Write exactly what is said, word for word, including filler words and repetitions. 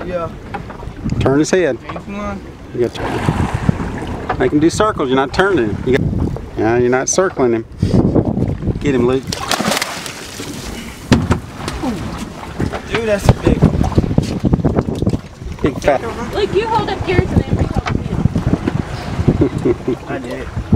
Yeah. Turn his head. Come on. You got to make him do circles. You're not turning him. You got, yeah, you're not circling him. Get him, Luke. Dude, that's a big one. Big fat. Luke, you hold up yours and then we hold him. I did.